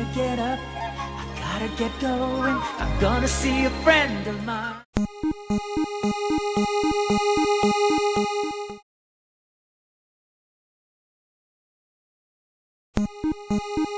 get up, I gotta get going. I'm gonna see a friend of mine.